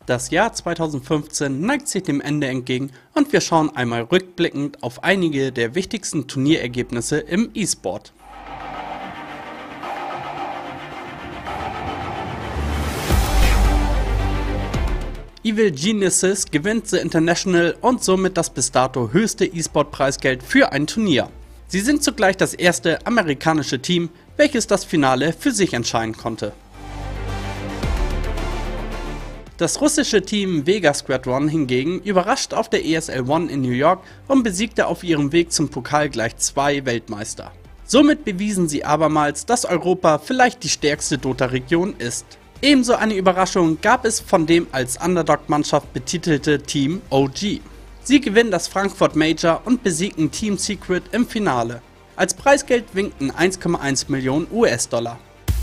Das Jahr 2015 neigt sich dem Ende entgegen und wir schauen einmal rückblickend auf einige der wichtigsten Turnierergebnisse im E-Sport. Evil Geniuses gewinnt The International und somit das bis dato höchste E-Sport-Preisgeld für ein Turnier. Sie sind zugleich das erste amerikanische Team, welches das Finale für sich entscheiden konnte. Das russische Team Vega Squadron hingegen überrascht auf der ESL One in New York und besiegte auf ihrem Weg zum Pokal gleich 2 Weltmeister. Somit bewiesen sie abermals, dass Europa vielleicht die stärkste Dota-Region ist. Ebenso eine Überraschung gab es von dem als Underdog-Mannschaft betitelte Team OG. Sie gewinnen das Frankfurt Major und besiegten Team Secret im Finale. Als Preisgeld winkten 1,1 Millionen US-Dollar.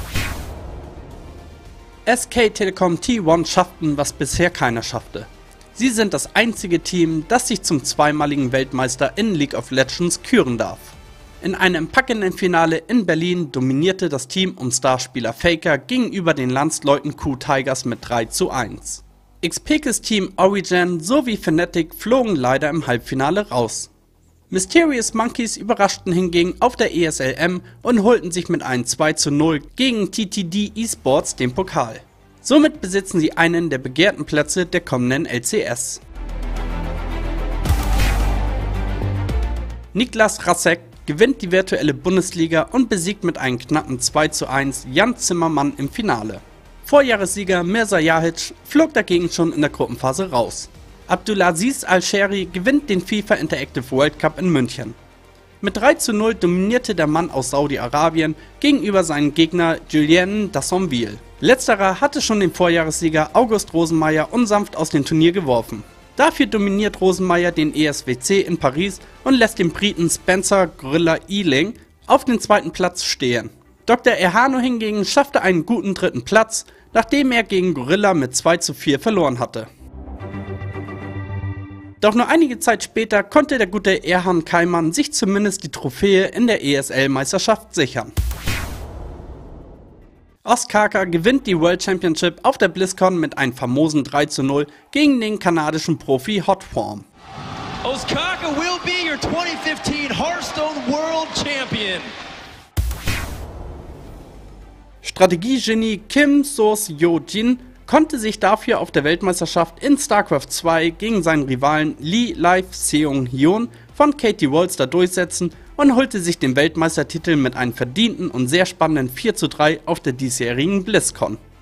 SK Telecom T1 schafften, was bisher keiner schaffte. Sie sind das einzige Team, das sich zum zweimaligen Weltmeister in League of Legends küren darf. In einem packenden Finale in Berlin dominierte das Team um Starspieler Faker gegenüber den Landsleuten Q-Tigers mit 3:1. XPKs Team Origen sowie Fnatic flogen leider im Halbfinale raus. Mysterious Monkeys überraschten hingegen auf der ESL-M und holten sich mit einem 2:0 gegen TTD Esports den Pokal. Somit besitzen sie einen der begehrten Plätze der kommenden LCS. Niklas Rasek gewinnt die virtuelle Bundesliga und besiegt mit einem knappen 2:1 Jan Zimmermann im Finale. Vorjahressieger Mirza Jahic flog dagegen schon in der Gruppenphase raus. Abdulaziz Al-Sheri gewinnt den FIFA Interactive World Cup in München. Mit 3:0 dominierte der Mann aus Saudi-Arabien gegenüber seinem Gegner Julien Dassonville. Letzterer hatte schon den Vorjahressieger August Rosenmeier unsanft aus dem Turnier geworfen. Dafür dominiert Rosenmeier den ESWC in Paris und lässt den Briten Spencer Gorilla Ealing auf den zweiten Platz stehen. Dr. Erhano hingegen schaffte einen guten dritten Platz, nachdem er gegen Gorilla mit 2:4 verloren hatte. Doch nur einige Zeit später konnte der gute Erhan Kaiman sich zumindest die Trophäe in der ESL-Meisterschaft sichern. Ostkaka gewinnt die World Championship auf der BlizzCon mit einem famosen 3:0 gegen den kanadischen Profi Hotform. Ostkaka will be your 2015 Hearthstone World Champion. Strategiegenie Kim So-Jin konnte sich dafür auf der Weltmeisterschaft in StarCraft 2 gegen seinen Rivalen Lee Life Seong-Hyun von Katie Wolster durchsetzen und holte sich den Weltmeistertitel mit einem verdienten und sehr spannenden 4:3 auf der diesjährigen BlizzCon.